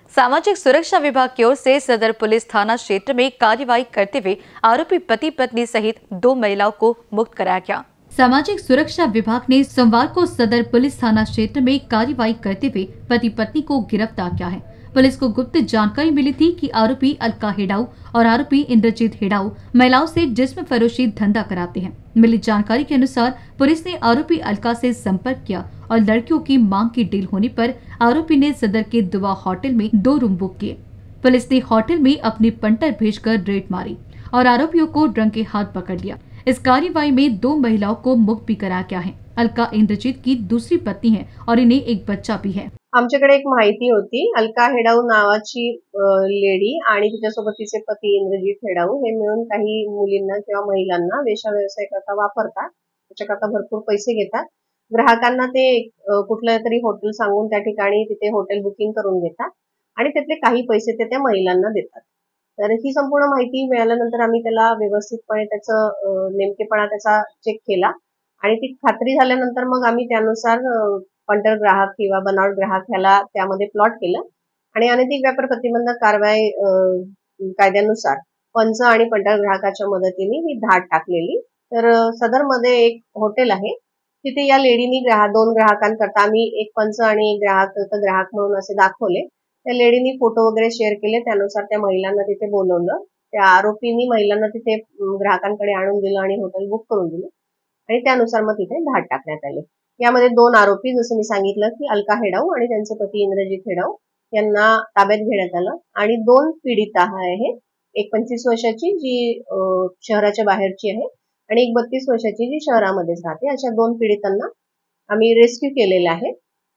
सामाजिक सुरक्षा विभाग की ओर से सदर पुलिस थाना क्षेत्र में कार्रवाई करते हुए आरोपी पति पत्नी सहित 2 महिलाओं को मुक्त कराया गया। सामाजिक सुरक्षा विभाग ने सोमवार को सदर पुलिस थाना क्षेत्र में कार्रवाई करते हुए पति पत्नी को गिरफ्तार किया है। पुलिस को गुप्त जानकारी मिली थी कि आरोपी अलका हेडाऊ और आरोपी इंद्रजीत हेडाऊ महिलाओं से जिस्म फरोशी धंधा कराते हैं। मिली जानकारी के अनुसार पुलिस ने आरोपी अलका से संपर्क किया और लड़कियों की मांग की डील होने पर आरोपी ने सदर के दुआ होटल में 2 रूम बुक किए। पुलिस ने होटल में अपनी पंटर भेजकर रेड मारी और आरोपियों को रंगे हाथ पकड़ लिया। इस कार्रवाई में 2 महिलाओं को मुक्त भी कराया गया है। अलका इंद्रजीत की दूसरी पत्नी है और इन्हें एक बच्चा भी है। आमच्याकडे एक माहिती होती, अलका हेडाऊ नावाची लेडी आणि तिच्यासोबत तिचे पती इंद्रजीत हेडाऊ हे मिळून काही मुलींना किंवा महिलांना वेश्याव्यवसाय करता वापरतात। त्याच्याकरता भरपूर पैसे घेतात। ग्राहकांना ते कुठलं तरी हॉटेल सांगून त्या ठिकाणी तिथे हॉटेल बुकिंग करून घेतात आणि त्यातले काही पैसे ते त्या महिलांना देतात। तर ही संपूर्ण माहिती मिळाल्यानंतर आम्ही त्याला व्यवस्थितपणे त्याचं नेमकेपणा त्याचा चेक केला आणि ती खात्री झाल्यानंतर मग आम्ही त्यानुसार पंटर ग्राहक किंवा बनावट ग्राहक ह्याला त्यामध्ये प्लॉट केलं आणि अनैतिक व्यापार प्रतिबंधक कारवाई कायद्यानुसार पंच आणि पंटर ग्राहकाच्या मदतीने ही धाड टाकलेली। तर सदरमध्ये एक हॉटेल आहे, तिथे या लेडीनी 2 ग्राहकांकरता आम्ही एक पंच आणि एक ग्राहक म्हणून असे दाखवले। त्या लेडीनी फोटो वगैरे शेअर केले, त्यानुसार त्या महिलांना तिथे बोलवलं। त्या आरोपींनी महिलांना तिथे ग्राहकांकडे आणून दिलं आणि हॉटेल बुक करून दिलं आणि त्यानुसार मग तिथे धाड टाकण्यात आली। यामध्ये 2 आरोपी जसं मी सांगितलं की अलका हेडाऊ आणि त्यांचे पती इंद्रजीत हेडाऊ यांना ताब्यात घेण्यात आलं आणि 2 पीडिता आहे, एक 25 वर्षाची जी शहराच्या बाहेरची आहे आणि एक 32 वर्षाची जी शहरामध्येच राहते। अशा 2 पीडितांना आम्ही रेस्क्यू केलेलं आहे।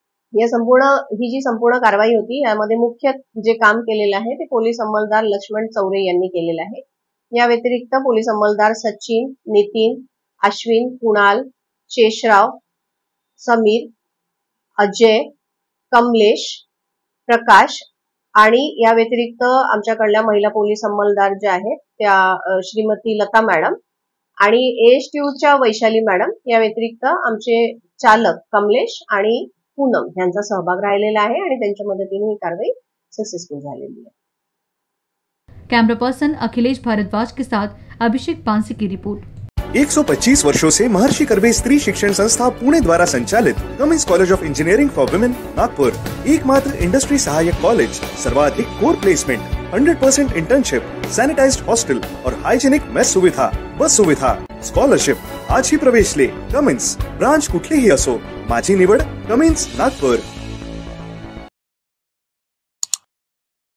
ही जी संपूर्ण कारवाई होती यामध्ये मुख्य जे काम केलेलं आहे ते पोलीस अंमलदार लक्ष्मण चौरे यांनी केलेलं आहे। या व्यतिरिक्त पोलीस अंमलदार सचिन, नितीन, अश्विन, कुणाल, शेषराव, समीर, अजय, कमलेश, प्रकाश आणि या व्यतिरिक्त आमच्याकडल्या महिला पोलीस अंमलदार ज्या आहेत त्या श्रीमती लता मॅडम आणि ASTUच्या वैशाली मॅडम, या व्यतिरिक्त आमचे चालक कमलेश आणि पूनम यांचा सहभाग राहिलेला आहे आणि त्यांच्या मदतीने ही कारवाई सक्सेसफुल झालेली आहे। कैमरा पर्सन अखिलेश भारद्वाज के साथ अभिषेक पांसे की रिपोर्ट। 125 वर्षों से महर्षि कर्वे स्त्री शिक्षण संस्था पुणे द्वारा संचालित Cummins College of Engineering for Women Nagpur, एकमात्र इंडस्ट्री सहायक कॉलेज, सर्वाधिक core placement, 100% internship, sanitised hostel और हाइजीनिक मेस सुविधा, बस सुविधा, स्कॉलरशिप। आज ही प्रवेश ले। कमिंस ब्रांच कुठलीही असो, माझी निवड कमिंस नागपुर।